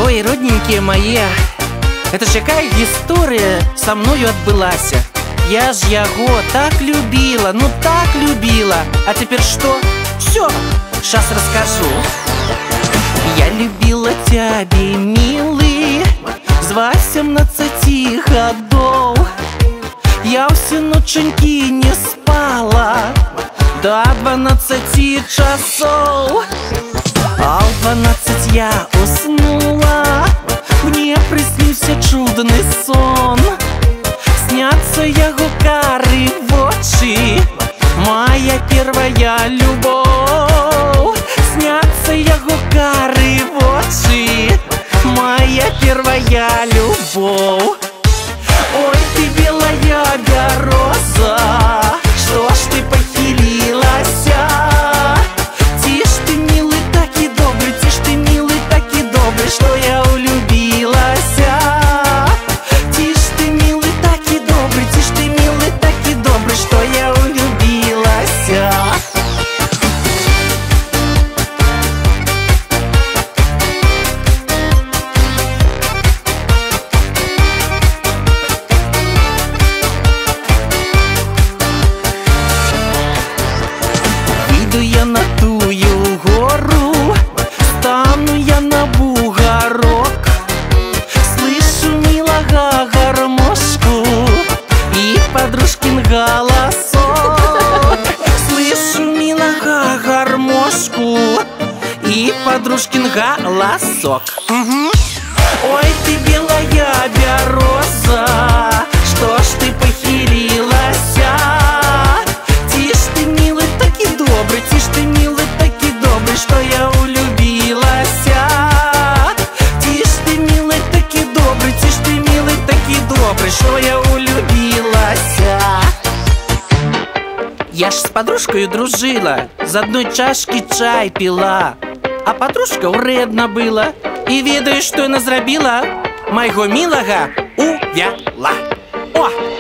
Ой, родненькие мои, это ж якая гісторыя са мною адбылася. Я ж яго так любила, ну так любила. А теперь что? Все, сейчас расскажу. Я любила тебя, милый, з 18 годов. Я все ноченьки не спала до 12 часов. А в 12 я уснула, мне приснился чудный сон. Снятся яго кары вочы, моя первая любовь. Снятся яго кары вочы, моя первая любовь. Ой, ты белая береза, что ж ты похилилася? Тишь ты, милый, так и добрый, тишь ты, милый, так и добрый, что я улюбилася. Тишь ты, милый, так и добрый, тишь ты, милый, так и добрый, что я улюбилася. Иду я на тую гору, стану я на бугорок. Слышу милого гармошку и подружкин голосок. Слышу милого гармошку и подружкин голосок. Ой, ты белая береза, что ж ты похилилася? Тишь ты, милый, так и добрый, тишь ты, милый, так и добрый, что я улюбилася. Тишь ты, милый, так и добрый, тишь ты, милый, так и добрый, что я улюбилася. Я ж с подружкой дружила, з одной чашки чай пила, а подружка вредна была. И ведаешь, что яна зрабіла? Майго милага увяла. О!